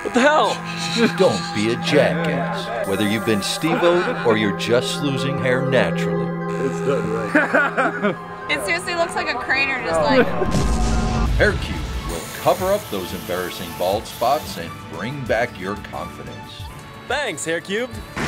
What the hell? Don't be a jackass, whether you've been Steve-O'd or you're just losing hair naturally. It's done right. It seriously looks like a crater, just like... Hair Cube will cover up those embarrassing bald spots and bring back your confidence. Thanks, Hair Cubed.